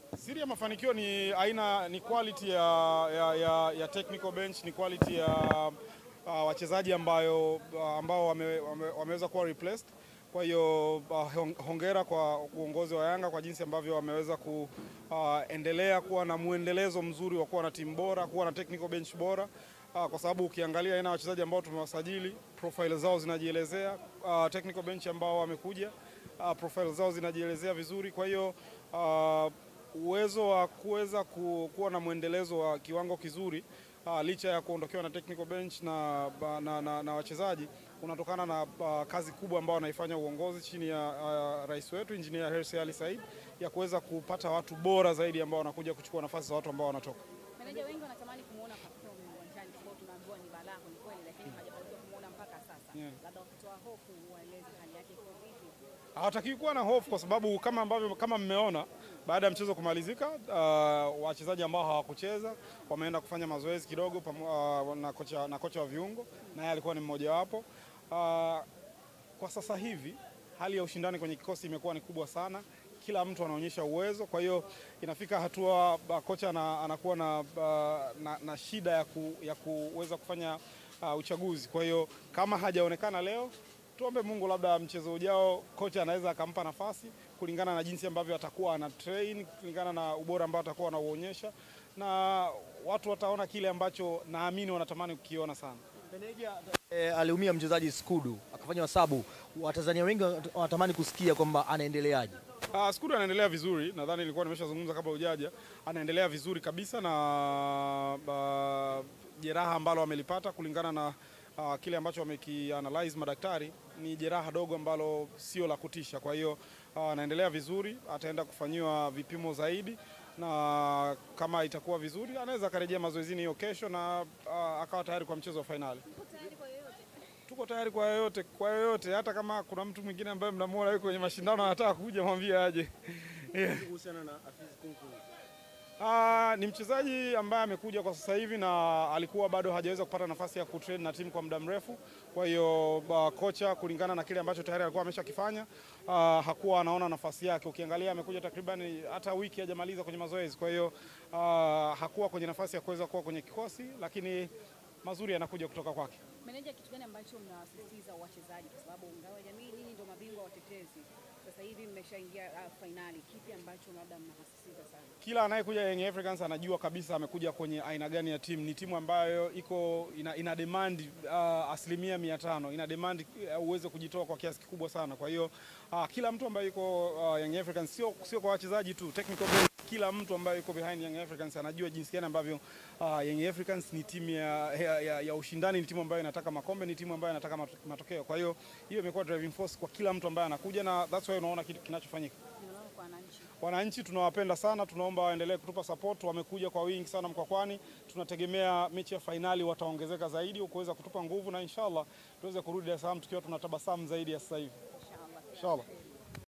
Siri ya mafanikio ni quality ya technical bench, ni quality ya wachezaji ambao wameweza kuwa replaced. Kwa hiyo hongera kwa uongozi wa Yanga kwa jinsi ambavyo wameweza kuendelea kuwa na muendelezo mzuri wa kuwa na timu bora, kuwa na technical bench bora. Kwa sababu ukiangalia aina wachezaji ambao tumewasajili, profile zao zinajielezea, technical bench ambao wamekuja, profile zao zinajielezea vizuri. Kwa hiyo uwezo wa kuweza kuwa na muendelezo wa kiwango kizuri licha ya kuondokewa na technical bench na wachezaji unatokana na kazi kubwa ambayo anaifanya uongozi chini ya rais wetu Engineer Hersi Ali Said ya kuweza kupata watu bora zaidi ambao wanakuja kuchukua nafasi za watu ambao wanatoka. Meneja, wengi wanatamani kumuona Pakome uwanjani, kwa tunaambiwa ni balaa ni kweli, lakini hajafanikiwa kumuona mpaka sasa. Labda ukitoa hofu ueleze hali yake iko vipi? Hawataki kuwa na hofu kwa sababu kama mmeona baada ya mchezo kumalizika, wachezaji ambao hawakucheza wameenda kufanya mazoezi kidogo na kocha wa viungo, na yeye alikuwa ni mmoja wapo. Kwa sasa hivi hali ya ushindani kwenye kikosi imekuwa ni kubwa sana. Kila mtu anaonyesha uwezo, kwa hiyo inafika hatua kocha anakuwa na shida ya kuweza kufanya uchaguzi. Kwa hiyo kama hajaonekana leo, tuombe Mungu labda mchezo ujao kocha anaweza akampa nafasi kulingana na jinsi ambavyo atakuwa ana train, kulingana na ubora ambao atakuwa anauonyesha, na watu wataona kile ambacho naamini wanatamani kukiona sana. Meneja, aliumia mchezaji Skudu akafanya wasabu. Watanzania wengi wanatamani kusikia kwamba anaendeleaje. Skudu anaendelea vizuri, nadhani nilikuwa nimeshazungumza kabla hujaja. Anaendelea vizuri kabisa na jeraha ambalo amelipata kulingana na kile ambacho wamekianalyze madaktari ni jeraha dogo ambalo sio la kutisha. Kwa hiyo anaendelea vizuri, ataenda kufanyiwa vipimo zaidi, na kama itakuwa vizuri anaweza karejea mazoezini hiyo kesho na akawa tayari kwa mchezo wa finali. Tuko tayari kwa yoyote, hata kama kuna mtu mwingine ambaye mnamuona yuko kwenye mashindano anataka kuja, mwambie aje. Kuhusiana na Afiz Kunku, ni mchezaji ambaye amekuja kwa sasa hivi na alikuwa bado hajaweza kupata nafasi ya kutrain na timu kwa muda mrefu. Kwa hiyo kocha kulingana na kile ambacho tayari alikuwa ameshakifanya hakuwa anaona nafasi yake. Ukiangalia amekuja takriban hata wiki hajamaliza kwenye mazoezi. Kwa hiyo hakuwa kwenye nafasi ya kuweza kuwa kwenye kikosi, lakini mazuri yanakuja kutoka kwake. Meneja, kitu gani ambacho mnawasisitiza wachezaji, kwa sababu Ngao Jamii nyinyi ndio mabingwa watetezi, sasa hivi mmeshaingia finali, kipi ambacho labda mnawasisitiza sana? Kila anayekuja Young Africans anajua kabisa amekuja kwenye aina gani ya timu. Ni timu ambayo ina demand 500%, ina demand uweze kujitoa kwa kiasi kikubwa sana. Kwa hiyo kila mtu ambaye yuko Young Africans, sio kwa wachezaji tu, technical bench, kila mtu ambaye yuko behind Young Africans anajua jinsi gani ambavyo Young Africans ni timu ya ushindani, ni timu ambayo inataka makombe, ni timu ambayo inataka matokeo. Kwa hiyo hiyo imekuwa driving force kwa kila mtu ambaye anakuja, na that's why unaona kinachofanyika. Wananchi tunawapenda sana, tunaomba waendelee kutupa support. Wamekuja kwa wingi sana Mkwakwani, tunategemea mechi ya finali wataongezeka zaidi kuweza kutupa nguvu, na inshallah tuweze kurudi Dar es Salaam tukiwa tunatabasamu zaidi ya sasa hivi. Inshallah.